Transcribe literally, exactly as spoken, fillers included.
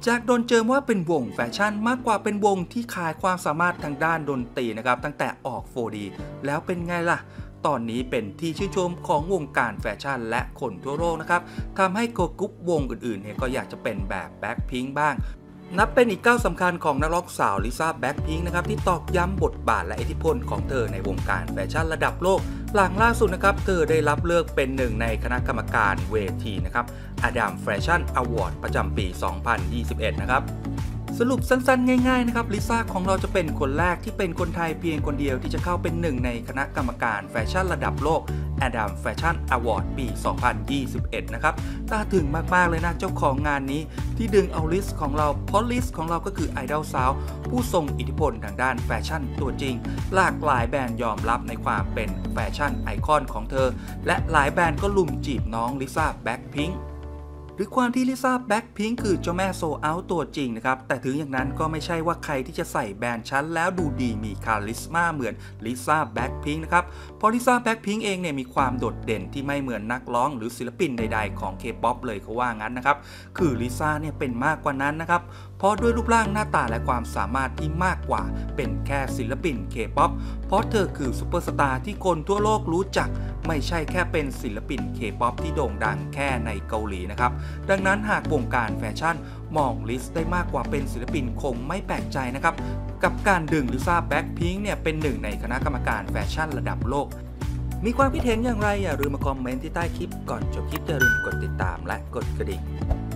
จากโดนเจิมว่าเป็นวงแฟชั่นมากกว่าเป็นวงที่ขายความสามารถทางด้านดนตรีนะครับตั้งแต่ออก โฟร์ ดี แล้วเป็นไงล่ะตอนนี้เป็นที่ชื่นชมของวงการแฟชั่นและคนทั่วโลกนะครับทำให้โกกรุ๊ปวงอื่นๆเนี่ยก็อยากจะเป็นแบบแบ็คพิงค์บ้างนับเป็นอีกก้าวสำคัญของนักร้องสาวลิซ่าแบ็คพิงค์นะครับที่ตอกย้ำบทบาทและอิทธิพลของเธอในวงการแฟชั่นระดับโลกหลังล่าสุดนะครับเธอได้รับเลือกเป็นหนึ่งในคณะกรรมการเวทีนะครับ Adam Fashion Award ประจำปี สองพันยี่สิบเอ็ด นะครับสรุปสั้นๆง่ายๆนะครับลิซ่าของเราจะเป็นคนแรกที่เป็นคนไทยเพียงคนเดียวที่จะเข้าเป็นหนึ่งในคณะกรรมการแฟชั่นระดับโลก Adam Fashion Award ปี สองพันยี่สิบเอ็ด นะครับตาถึงมากๆเลยนะเจ้าของงานนี้ที่ดึงเอาลิสของเราเพราะลิสของเราก็คือไอดอลสาวผู้ทรงอิทธิพลทางด้านแฟชั่นตัวจริงหลากหลายแบรนด์ยอมรับในความเป็นแฟชั่นไอคอนของเธอและหลายแบรนด์ก็ลุมจีบน้องลิซ่าแบ็คพิงค์หรือความที่ลิซ่าแบ็คพิงค์คือเจ้าแม่โซเอาตัวจริงนะครับแต่ถึงอย่างนั้นก็ไม่ใช่ว่าใครที่จะใส่แบรนด์ชั้นแล้วดูดีมีคาลิสมาเหมือนลิซ่าแบ็คพิงค์นะครับเพราะลิซ่าแบ็คพิงค์เองเนี่ยมีความโดดเด่นที่ไม่เหมือนนักร้องหรือศิลปินใดๆของ K-pop เลยเขาว่างั้นนะครับคือลิซ่าเนี่ยเป็นมากกว่านั้นนะครับเพราะด้วยรูปร่างหน้าตาและความสามารถที่มากกว่าเป็นแค่ศิลปิน K-pop เพราะเธอคือซุปเปอร์สตาร์ที่คนทั่วโลกรู้จักไม่ใช่แค่เป็นศิลปิน K-pop ที่โด่งดังแค่ในเกาหลีนะครับดังนั้นหากวงการแฟชั่นมองลิซได้มากกว่าเป็นศิลปินคงไม่แปลกใจนะครับกับการดึงลิซ่าแบ็คพิงค์เนี่ยเป็นหนึ่งในคณะกรรมการแฟชั่นระดับโลกมีความคิดเห็นอย่างไรอย่าลืมมาคอมเมนต์ที่ใต้คลิปก่อนจบคลิปอย่าลืมกดติดตามและกดกระดิ่ง